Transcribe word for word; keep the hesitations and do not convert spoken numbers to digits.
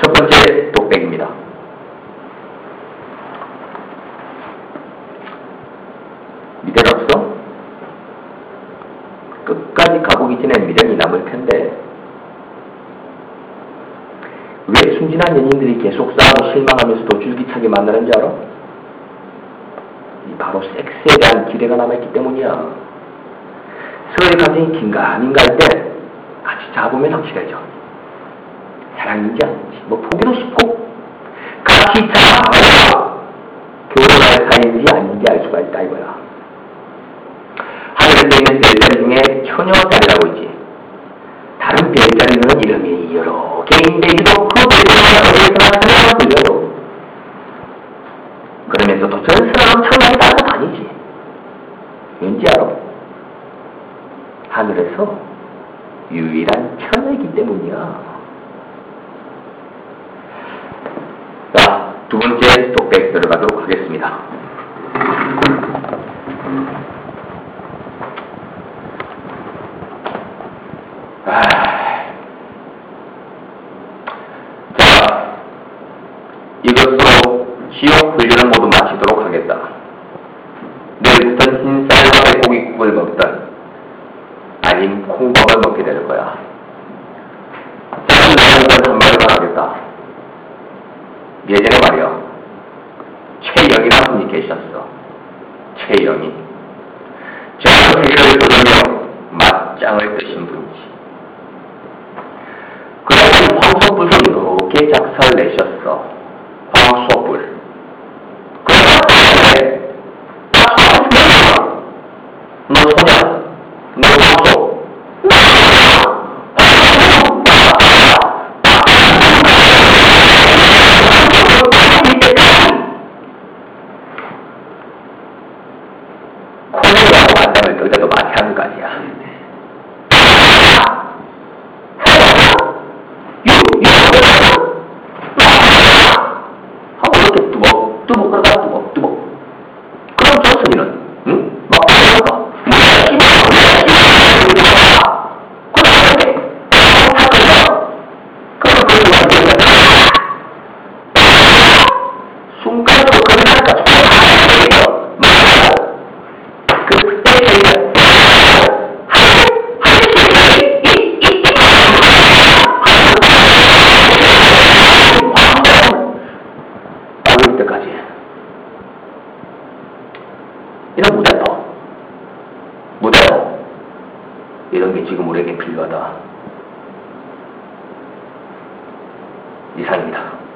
첫 번째 독백입니다. 미련 없어? 끝까지 가보기 전에 미련이 남을 텐데 왜 순진한 연인들이 계속 싸우고 실망하면서도 줄기차게 만나는지 알아? 이 바로 섹스에 대한 기대가 남아있기 때문이야. 서로의 감정이 긴가 아닌가 할 때 같이 자보면 확실해져. 사랑인지 아닌지 뭐 보기도 쉽고 같이 자봐야 결혼할 사이인지 아닌지 알 수가 있다 이거야. 하늘에 있는 별자리 중에 처녀자리라고 있지. 다른 별자리는 이름이 여러 개인데 유독 그 별자리가 어디서나 하나가 들려요. 그러면서도 전 사람 천하이 다른 건 아니지. 왠지 알아? 하늘에서 유일한 천녀이기 때문이야. 자, 두 번째 독백 들어가도록 하겠습니다. 아... 자, 이것으로 지옥 훈련을 모두 마치도록 하겠다. 내일부터는 흰쌀밥에 고깃국을 먹던 아님 콩밥을 먹게 될 거야. 저는 내일부터 한마디만 하겠다. 예전에 말이야, 최영이라는 분이 계셨어. 최영이. 저는 세계를 들으며 맞짱을 뜨신 분이지. 그래서 황소불을 이렇게 작사를 내셨어. 황소불. 그런데 너 소냐? 너 황소? 콩이라고 만나면 너희들도 마찬가지야. 하고 이렇게 뚜벅 뚜벅 그러다가 뚜벅 뚜벅. 그럼 조선이는 응? 막 그러다가 순간적으로 그러니까 이런 무대도, 무대도 이런 게 지금 우리에게 필요하다. 이상입니다.